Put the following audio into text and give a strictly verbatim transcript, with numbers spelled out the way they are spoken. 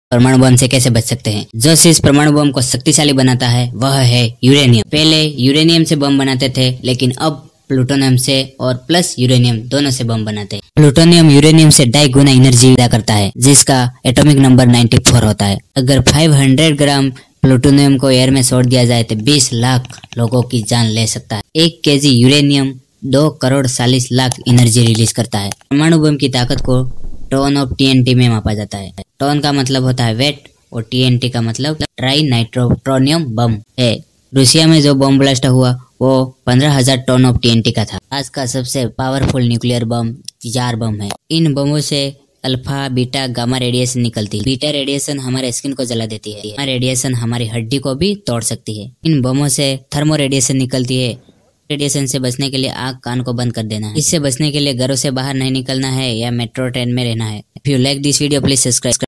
परमाणु बम से कैसे बच सकते हैं। जो चीज परमाणु बम को शक्तिशाली बनाता है वह है यूरेनियम। पहले यूरेनियम से बम बनाते थे, लेकिन अब प्लूटोनियम से और प्लस यूरेनियम दोनों से बम बनाते हैं। प्लूटोनियम यूरेनियम से ढाई गुना एनर्जी पैदा करता है, जिसका एटॉमिक नंबर चौरानवे होता है। अगर पाँच सौ ग्राम प्लूटोनियम को एयर में छोड़ दिया जाए तो बीस लाख लोगों की जान ले सकता है। एक केजी यूरेनियम दो करोड़ चालीस लाख एनर्जी रिलीज करता है। परमाणु बम की ताकत को टन ऑफ टीएनटी में मापा जाता है। टन का मतलब होता है वेट और टीएनटी का मतलब ट्राई नाइट्रोट्रोनियम बम है। रूसिया में जो बम ब्लास्ट हुआ वो पंद्रह हजार टन ऑफ टीएनटी का था। आज का सबसे powerful nuclear bomb Tsar bomb है। इन बमों से अल्फा बीटा गामा रेडिएशन निकलती है। बीटा रेडिएशन हमारे स्किन को जला देती है। गामा रेडिएशन हमारी हड्डी को भी तोड़ सकती है। इन बमों से थर्मो रेडिएशन निकलती है। रेडिएशन से बचने के लिए आँख कान को बंद कर देना है। इससे बचने के लिए घरों से बाहर नहीं निकलना है या मेट्रो ट्रेन में रहना है। If you like this video please subscribe.